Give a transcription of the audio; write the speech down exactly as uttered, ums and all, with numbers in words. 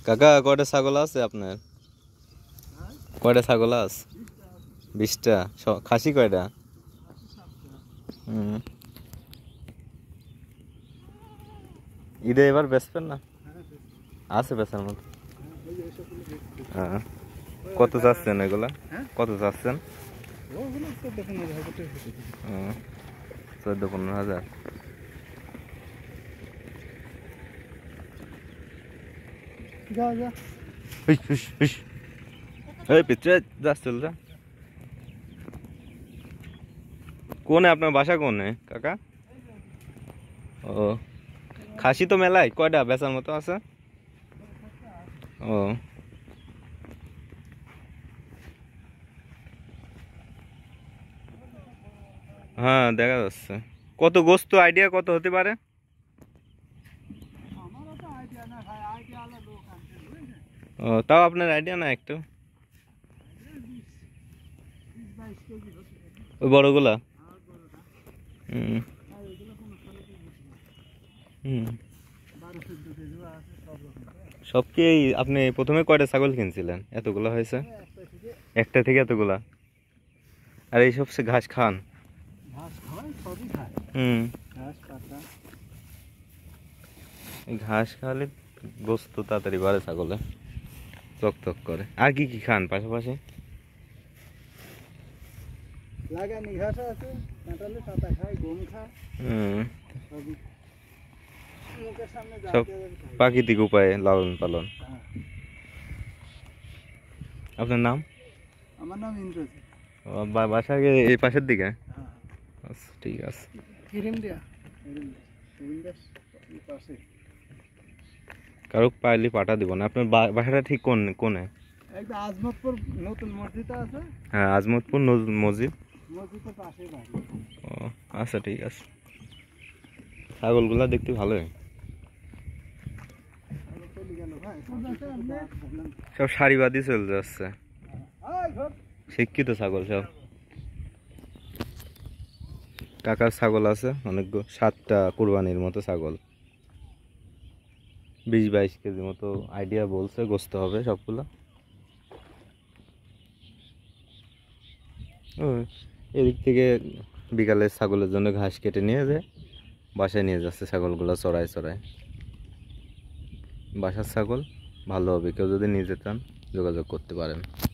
কাকা কয়টা ছাগল আছে আপনার? কয়টা ছাগল আছে? বিশটা। খাসি কয়টা? হুম, ঈদে এবার বেচবেন না? আছে বেচার মতো? হ্যাঁ। কত চাচ্ছেন এগুলা? কত চাচ্ছেন? চোদ্দ পনেরো হাজার। কোনে আপনার বাসা কোনে কাকা? ও, খাসি তো মেলায় কয়টা বেচার মতো আছে? ও, হ্যাঁ দেখা যাচ্ছে। কত গোস্ত আইডিয়া কত হতে পারে? ও, তাও আপনার আইডিয়া না একটু? ওই বড়গুলা? হুম হুম। সব কি আপনি প্রথমে কয়টা ছাগল কিনছিলেন এতগুলা হয়েছে? একটা থেকে এতগুলা? আর এই সব ঘাস খান? হুম, ঘাস খাওয়ালে গোস্ত তাড়াতাড়ি বাড়ে ছাগলে, চক চক করে। আর কি কি খান পাশাপাশি? সব প্রাকৃতিক উপায়ে লালন পালন। আপনার নাম? আমার নাম ইন্দ্রজিৎ। বাসা এই পাশের দিকে? আচ্ছা ঠিক আছে। কারো পাইলে পাঠা দিব না। আপনার বাসাটা ঠিক কোন কোনে? একটা আজমতপুর নতুন মসজিদ আছে। হ্যাঁ, আজমতপুর মসজিদ। মসজিদের পাশে বাড়ি। ও আচ্ছা ঠিক আছে। ছাগলগুলা দেখতে ভালোই। সব সারিবাদী চলে যাচ্ছে, শিক্ষিত ছাগল সব। কাকার ছাগল আছে অনেক, সাতটা কুরবানির মতো ছাগল, বিশ বাইশ কেজি মতো আইডিয়া বলছে গোস্ত হবে সবগুলা। এদিক থেকে বিকালে ছাগলের জন্য ঘাস কেটে নিয়ে যায়, বাসায় নিয়ে যাচ্ছে ছাগলগুলো চড়ায় চড়ায়। বাসার ছাগল ভালো হবে, কেউ যদি নিতে চান যোগাযোগ করতে পারেন।